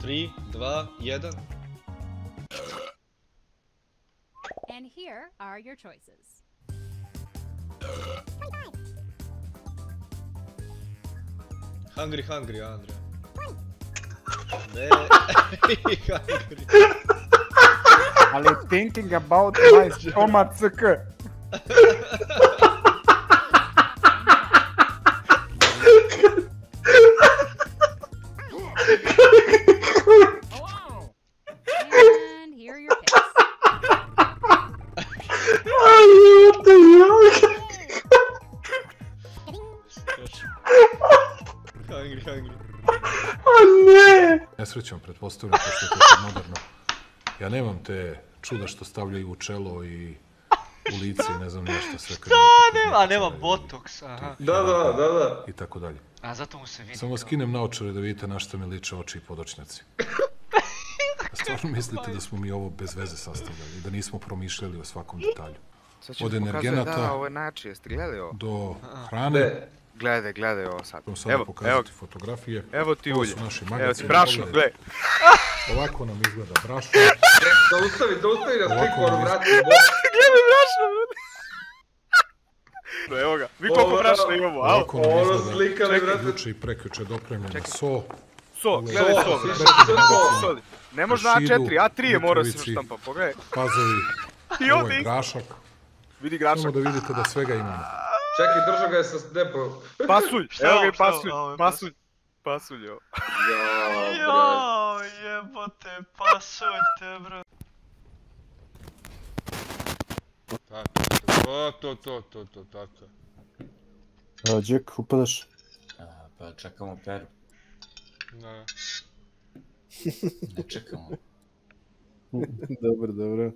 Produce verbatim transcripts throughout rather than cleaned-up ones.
tri, dva, jedan. And here are your choices. Hungry, hungry, Andrea. Ne, hungry. Ali thinking about my stomach C K. And here are your picks. Hungry, hungry. Nesrećom, pretpostavljam, pošto je to moderno. Ja nemam te čuda što stavljaju u čelo i u lice i ne znam nešto sve. Šta nema? A nema botoks, aha. Da, da, da, da. I tako dalje. A zato mu se vidi. Samo skinem naočare da vidite na što mi liče oči i podočnjaci. Stvarno mislite da smo mi ovo bez veze sastavljali i da nismo promišljali o svakom detalju? Od energenata do hrane. Gledaj, gledaj ovo sad. Evo, evo, pokazati fotografije. Evo ti ulje. Evo ti brašno, gledaj. Ovako nam izgleda brašno. Da ustavi, da ustavi na sliku, ono vrati. Gledaj brašno. Evo ga, vi koliko brašna imamo, a? Ono slika ne vrati. Juče i prekjuče dopremljena so. So, gledaj so. So, ne može na A četiri, A tri je mora se štampa, pogledaj. Pazovi, ovo je grašak. Vidi grašak. Samo da vidite da svega imamo. Čekaj, držao ga je sa depo. Pasulj, evo ga je pasulj, pasulj. Pasulj, evo. Jao, jebote, pasuljte, bro. Tako, to, to, to, to, tako. A, Jack, upadaš? Pa čekamo Peru. Ne. Ne čekamo. Dobro, dobro.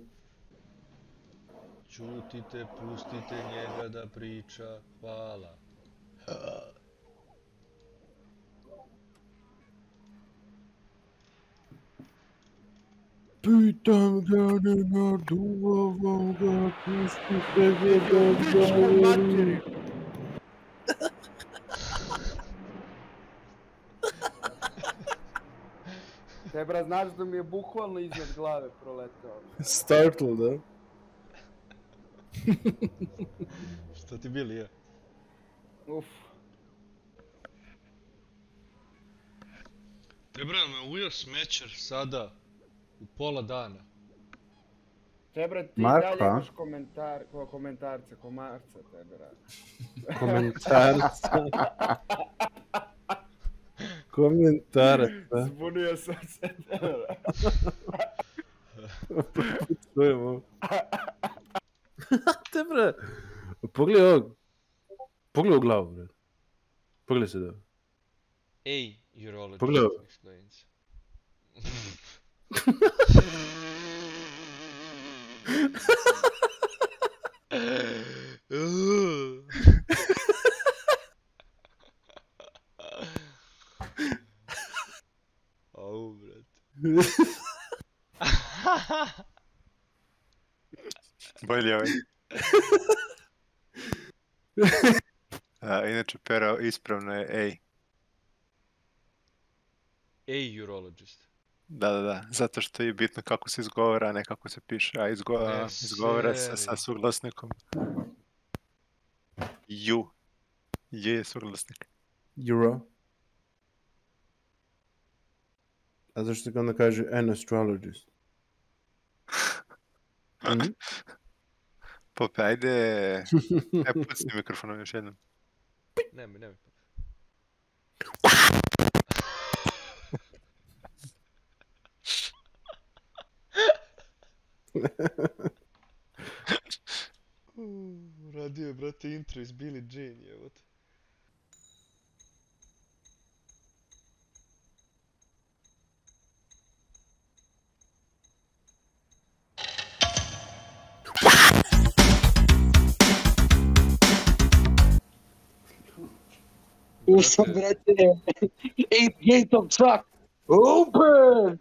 Čutite, pustite njega da priča. Hvala. Pitam ga nema duvavam ga, pustite njega da priča. Tebra, znaš da mi je bukvalno iznad glave proletao. Startle, da? Šta ti bili je? Uf. Tebra, me ujeo smećer sada u pola dana. Tebra, ti Marko, dalje a? imaš komentar, ko komentarce, komarca, Tebra. Komentarca. Komentarca. Zbunio sam se, Tebra. Čujemo. Te bre, pogledaj ovog. Pogledaj u glavu, bre. Pogledaj se da. Ej, urologist Pogledaj. explains. Au, brate. Bolje ovaj. A, inače, Pera, ispravno je ej. Ej, urologist. Da, da, da. Zato što je bitno kako se izgovara, a ne kako se piše. A izgo Ne, izgovara se seri. sa suglasnikom. Ju. Ju je suglasnik. Euro. A zašto ga onda kaže an astrologist? Mhm. Pope, ajde... E, pucni mikrofonom još jednom. Nemoj, nemoj. Radio je, brate, intro iz Billie Jean, jebote. Ušao, brate, eight gate of truck, open!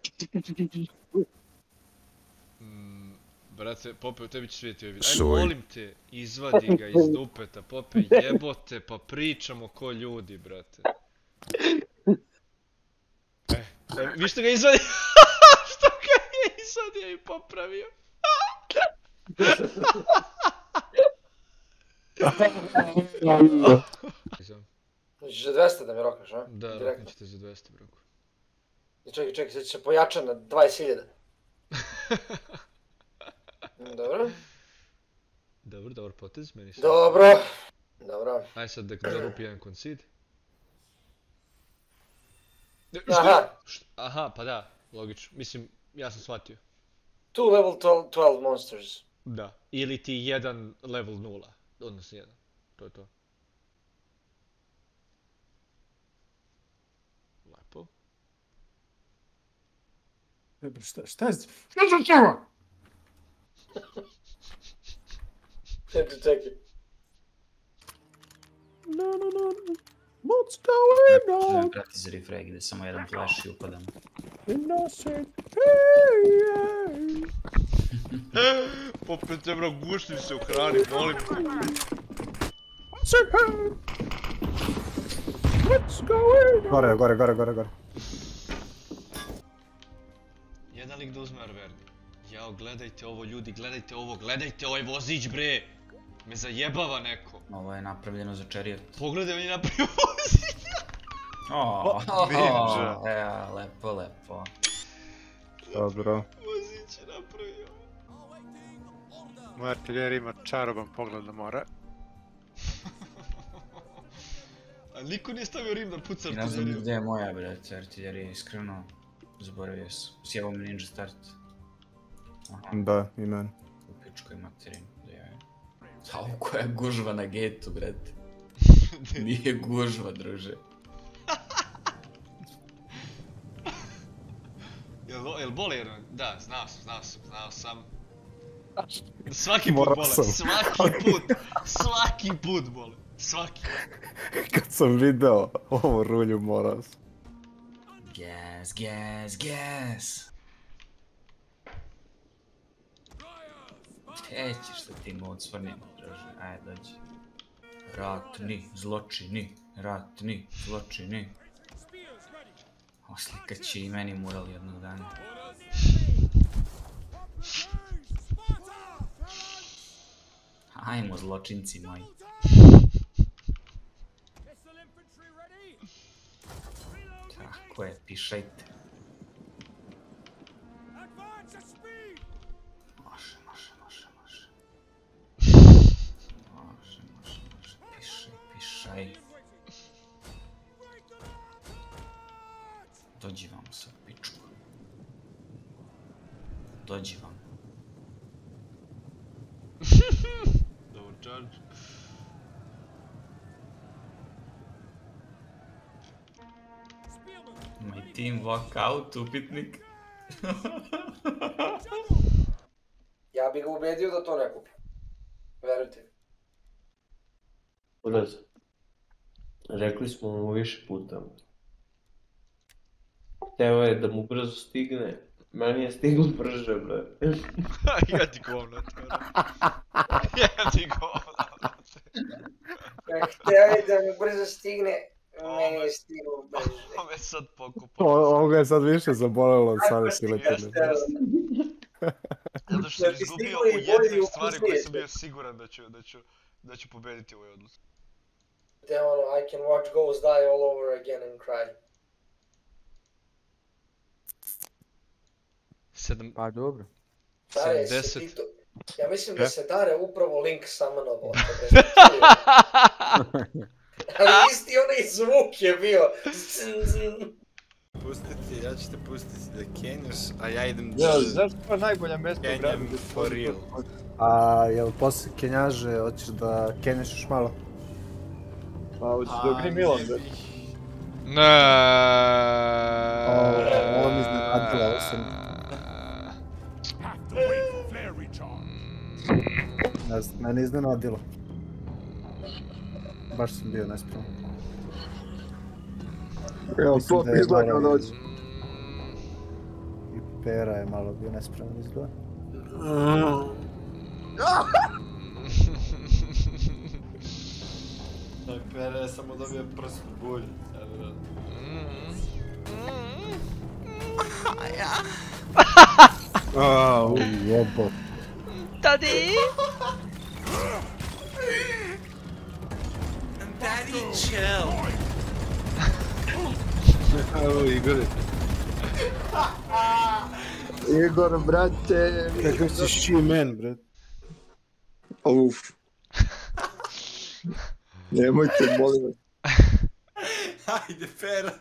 Mm, brate, Pope, u tebi će svijet ovaj video. Ajde, molim te, izvadi ga iz dupeta, Pope, jebote, pa pričamo ko ljudi, brate. Eh, Vi što ga izvadio? Što ga je izvadio i popravio? Znači za dvesta da mi rokneš, a? Da, roknit ćete za dvesta, broku. Čekaj, čekaj, sad će se pojačati na dvadeset hiljada. Dobro. Dobro, dobar potez, meni se... Dobro. Dobro. Aj sad da zarupi jedan concede. Aha. Aha, pa da, logično. Mislim, ja sam shvatio. Two level twelve monsters. Da. Ili ti jedan level nula. Odnosno jedan. To je to. Lepo. Šta, šta je? Šta je za čeva? Čekaj, čekaj. No, no, no. What's going on? Treba prati za refrag, gdje samo jedan flash i upadam. Innocent. Popetebra, gušni se u hrani, molim te. What's going on? Gore, gore, gore, gore, gore. Jedan lik da uzme Arverdi. Jao, gledajte ovo ljudi, gledajte ovo, gledajte ovaj vozić bre! Me zajebava neko. Ovo je napravljeno za čariot. Pogledaj, on je napravio vozić! Oooo, eja, lepo, lepo. Dobro. Vozić je napravio. Moj artiljer ima čaroban pogled na more. A niko nije stavio rim da puca artiljeriju. Ne znam gdje je moja, brate, artiljerija, iskreno. Zaboravio sam. Sjebao mi ninja start. Da, i meni. U pičkoj materin, da je. A ovo koja gužva na getu, brate. Nije gužva, druže. Jel boli jedno? Da, znao sam, znao sam, znao sam. Svaki put bole, svaki put, svaki put bole, svaki. Kad sam video ovo rulju morao sam. Gas, gas, gas. Gdje ćeš da ti mod svrnimo, druže, ajde dođi. Ratni, zločini, ratni, zločini. Oslikat će i meni mural jednog dana. Ajmo, zločinci moji. Tako je, pišajte. Može, može, može, može. Može, može, može, pišaj, pišaj. Dođi vam sad, pičku. Dođi vam. Dobar charge. My team walk out, upitnik. Ja bih ga ubedio da to ne kupi. Verujte mi. Ulaz. Rekli smo mu više puta. Teo je da mu brzo stigne. Meni je stiglo brže, bre. Ja ti govno, ja ti govno. Hteo je da mu brzo stigne, meni je stiglo brže. Ovo je sad pokupao. Ovo ga je sad više zabolelo od same siletine. Zato što sam izgubio u jedinoj stvari koje sam bio siguran da ću, da ću, da ću pobediti ovoj odluci. Te ono, I can watch ghosts die all over again and cry. Sedam... Pa dobro. Dare, sedamdeset. si ti to... Ja mislim da se Dare upravo link summonovao. Ali isti onaj zvuk je bio. Pustiti, ja ću te pustiti da kenjaš, a ja idem... Ja, znaš što je najbolja mjesto u gradu? Kenjam for real. A jel poslije kenjaže hoćeš da kenjaš još malo? Pa hoćeš do Grimilon, da? Ne. Ovo mi iznenadila, ovo sam... Ne znam, mene iznenadilo. Baš sam bio nespreman. Evo, to izgleda dođi. I Pera je malo bio nespreman izgleda. Pera je samo dobio prst u bulju. Au, jebo. Daddy! Daddy, chill. Evo Igore. Igor, brate. Kakav si she-man, brat. Uf. Nemojte, molim vas. Ajde, Pero.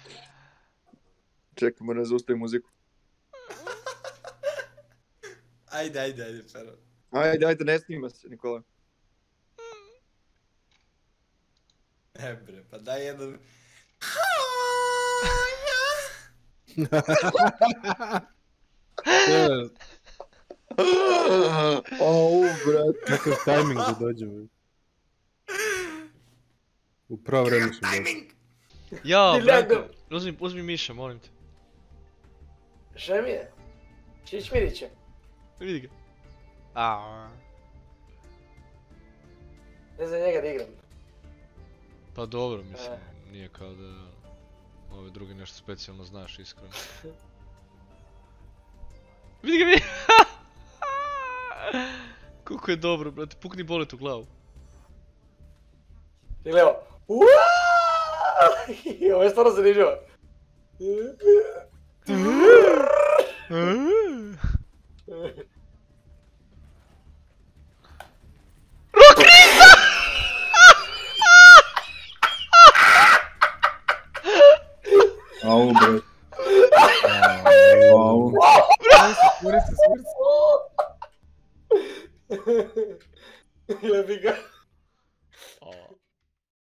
Čekaj, moram zaustaviti muziku. Ajde, ajde, ajde, Pero. Ajde, ajde, ne snima se, Nikola. E bre, pa daj jedan... Au, brat. Kakav tajming da dođe, brat. U pravo vreme su došli. Ja, Branko, uzmi, uzmi Miša, molim te. Šta mi je? Čičmiriće. Vidi ga. Aaaa. Ne znam njega da igram. Pa dobro, mislim, nije kao da ove druge nešto specijalno znaš, iskreno. Vidi ga, vidi! Koliko je dobro, brate, pukni bolet u glavu. Ti gledao. Ovo je stvarno zanimljivo. Rokriza! Au, brat. Au. Jebi ga.